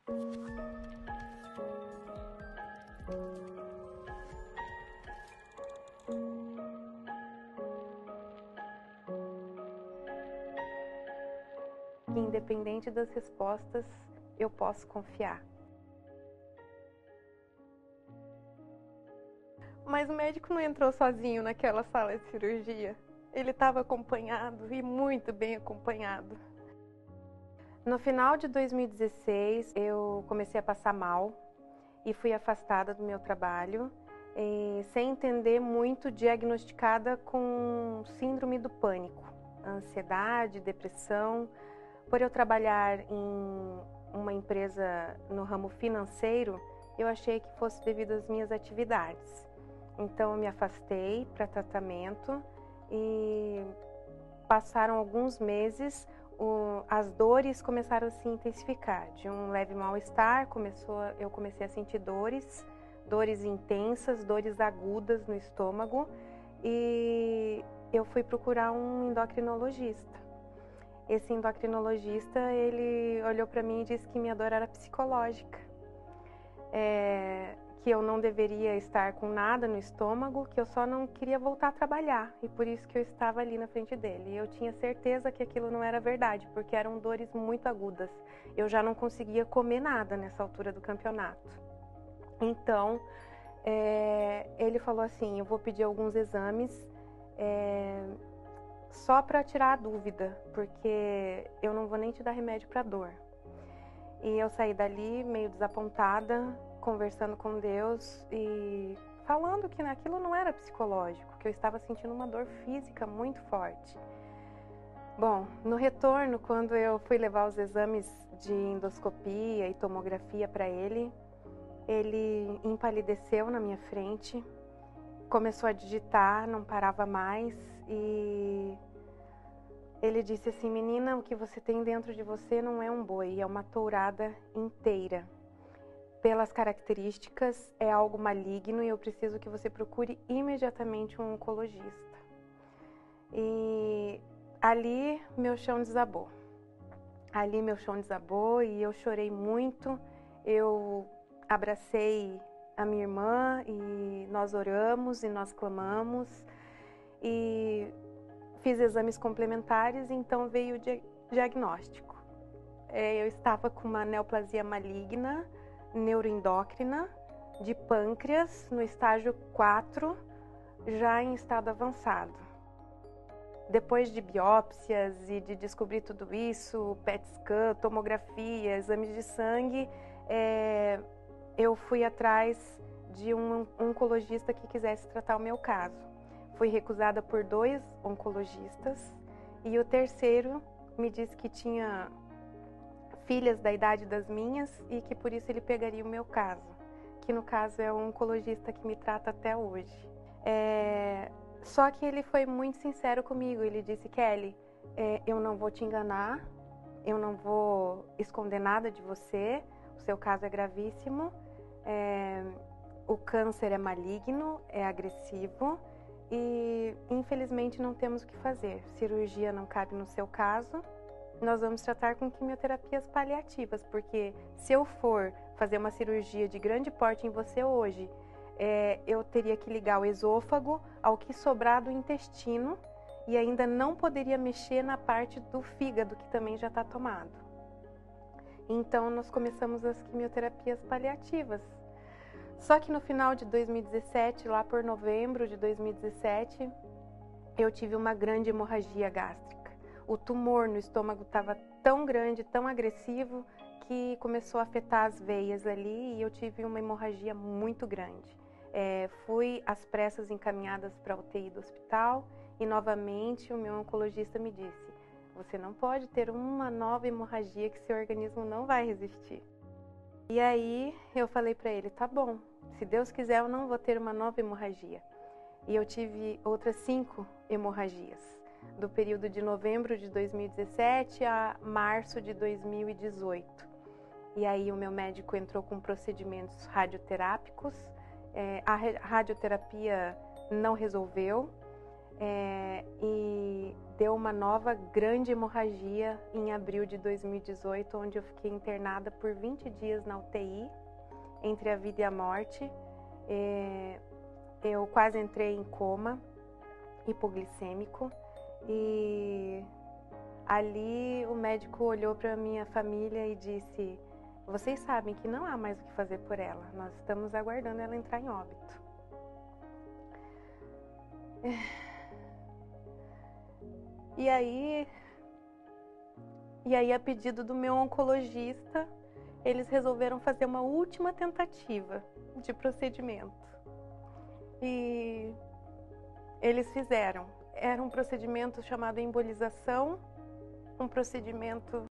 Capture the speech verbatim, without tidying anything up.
Independente das respostas, eu posso confiar. Mas o médico não entrou sozinho naquela sala de cirurgia. Ele estava acompanhado e muito bem acompanhado. No final de dois mil e dezesseis, eu comecei a passar mal e fui afastada do meu trabalho, e, sem entender muito, diagnosticada com síndrome do pânico, ansiedade, depressão. Por eu trabalhar em uma empresa no ramo financeiro, eu achei que fosse devido às minhas atividades. Então eu me afastei para tratamento e passaram alguns meses, o, as dores começaram a se intensificar. De um leve mal-estar, começou, eu comecei a sentir dores, dores intensas, dores agudas no estômago, e eu fui procurar um endocrinologista. Esse endocrinologista, ele olhou para mim e disse que minha dor era psicológica, é, que eu não deveria estar com nada no estômago, que eu só não queria voltar a trabalhar, e por isso que eu estava ali na frente dele. E eu tinha certeza que aquilo não era verdade, porque eram dores muito agudas. Eu já não conseguia comer nada nessa altura do campeonato. Então, é, ele falou assim, eu vou pedir alguns exames, é, só para tirar a dúvida, porque eu não vou nem te dar remédio para dor. E eu saí dali meio desapontada, conversando com Deus e falando que aquilo não era psicológico, que eu estava sentindo uma dor física muito forte. Bom, no retorno, quando eu fui levar os exames de endoscopia e tomografia para ele, ele empalideceu na minha frente, começou a digitar, não parava mais, e ele disse assim, menina, o que você tem dentro de você não é um boi, é uma tourada inteira. Pelas características, é algo maligno e eu preciso que você procure imediatamente um oncologista. E ali meu chão desabou. Ali meu chão desabou e eu chorei muito. Eu abracei a minha irmã e nós oramos e nós clamamos. E fiz exames complementares, então veio o di- diagnóstico. É, eu estava com uma neoplasia maligna, neuroendócrina, de pâncreas, no estágio quatro, já em estado avançado. Depois de biópsias e de descobrir tudo isso, P E T scan, tomografia, exames de sangue, é, eu fui atrás de um oncologista que quisesse tratar o meu caso. Fui recusada por dois oncologistas e o terceiro me disse que tinha filhas da idade das minhas e que por isso ele pegaria o meu caso, que no caso é o oncologista que me trata até hoje. É, só que ele foi muito sincero comigo, ele disse, Kelly, é, eu não vou te enganar, eu não vou esconder nada de você, o seu caso é gravíssimo, é, o câncer é maligno, é agressivo e infelizmente não temos o que fazer, cirurgia não cabe no seu caso. Nós vamos tratar com quimioterapias paliativas, porque se eu for fazer uma cirurgia de grande porte em você hoje, é, eu teria que ligar o esôfago ao que sobrar do intestino e ainda não poderia mexer na parte do fígado, que também já está tomado. Então, nós começamos as quimioterapias paliativas. Só que no final de dois mil e dezessete, lá por novembro de dois mil e dezessete, eu tive uma grande hemorragia gástrica. O tumor no estômago estava tão grande, tão agressivo, que começou a afetar as veias ali e eu tive uma hemorragia muito grande. É, fui às pressas encaminhadas para a U T I do hospital e novamente o meu oncologista me disse, você não pode ter uma nova hemorragia que seu organismo não vai resistir. E aí eu falei para ele, tá bom, se Deus quiser eu não vou ter uma nova hemorragia. E eu tive outras cinco hemorragias, do período de novembro de dois mil e dezessete a março de dois mil e dezoito. E aí o meu médico entrou com procedimentos radioterápicos, é, a radioterapia não resolveu, é, e deu uma nova grande hemorragia em abril de dois mil e dezoito, onde eu fiquei internada por vinte dias na U T I, entre a vida e a morte. É, eu quase entrei em coma hipoglicêmico e ali o médico olhou para minha família e disse: vocês sabem que não há mais o que fazer por ela, nós estamos aguardando ela entrar em óbito. E aí, e aí, a pedido do meu oncologista, eles resolveram fazer uma última tentativa de procedimento. E eles fizeram. Era um procedimento chamado embolização, um procedimento